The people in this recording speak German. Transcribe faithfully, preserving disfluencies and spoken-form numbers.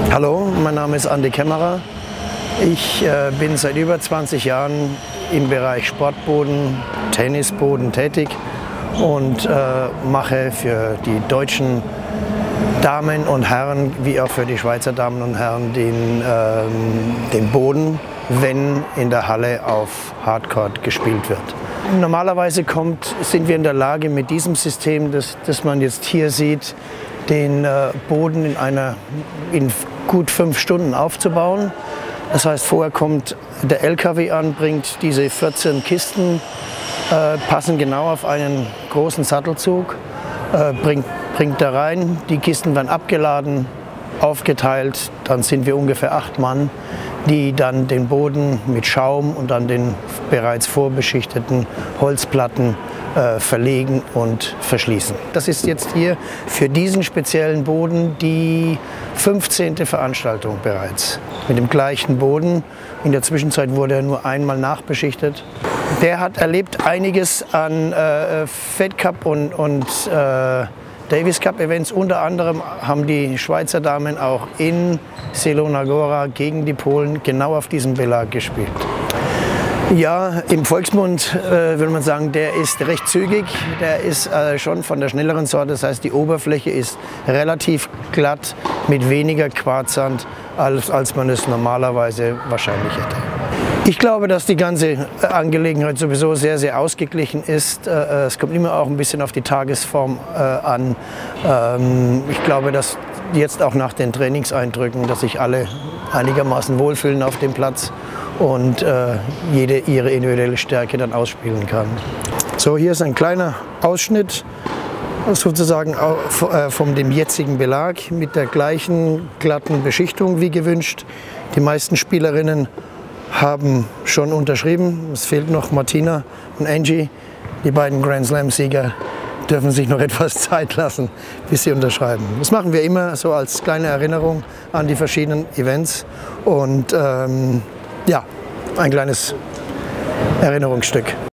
Hallo, mein Name ist Andi Kämmerer. Ich äh, bin seit über zwanzig Jahren im Bereich Sportboden, Tennisboden tätig und äh, mache für die deutschen Damen und Herren wie auch für die Schweizer Damen und Herren den, ähm, den Boden, wenn in der Halle auf Hardcourt gespielt wird. Normalerweise kommt, sind wir in der Lage, mit diesem System, das, das man jetzt hier sieht, den äh, Boden in, einer, in gut fünf Stunden aufzubauen. Das heißt, vorher kommt der L K W an, bringt diese vierzehn Kisten, äh, passen genau auf einen großen Sattelzug, äh, bringt, bringt da rein, die Kisten werden abgeladen, aufgeteilt, dann sind wir ungefähr acht Mann, die dann den Boden mit Schaum und dann den bereits vorbeschichteten Holzplatten äh, verlegen und verschließen. Das ist jetzt hier für diesen speziellen Boden die fünfzehnte Veranstaltung bereits mit dem gleichen Boden. In der Zwischenzeit wurde er nur einmal nachbeschichtet. Der hat erlebt einiges an äh, Fed Cup und, und äh, Davis Cup Events. Unter anderem haben die Schweizer Damen auch in Zielona Góra gegen die Polen genau auf diesem Belag gespielt. Ja, im Volksmund äh, würde man sagen, der ist recht zügig. Der ist äh, schon von der schnelleren Sorte. Das heißt, die Oberfläche ist relativ glatt mit weniger Quarzsand, als, als man es normalerweise wahrscheinlich hätte. Ich glaube, dass die ganze Angelegenheit sowieso sehr, sehr ausgeglichen ist. Es kommt immer auch ein bisschen auf die Tagesform an. Ich glaube, dass jetzt auch nach den Trainingseindrücken, dass sich alle einigermaßen wohlfühlen auf dem Platz und jede ihre individuelle Stärke dann ausspielen kann. So, hier ist ein kleiner Ausschnitt sozusagen von dem jetzigen Belag mit der gleichen glatten Beschichtung wie gewünscht. Die meisten Spielerinnen haben schon unterschrieben. Es fehlt noch Martina und Angie. Die beiden Grand Slam-Sieger dürfen sich noch etwas Zeit lassen, bis sie unterschreiben. Das machen wir immer so als kleine Erinnerung an die verschiedenen Events. Und ähm, ja, ein kleines Erinnerungsstück.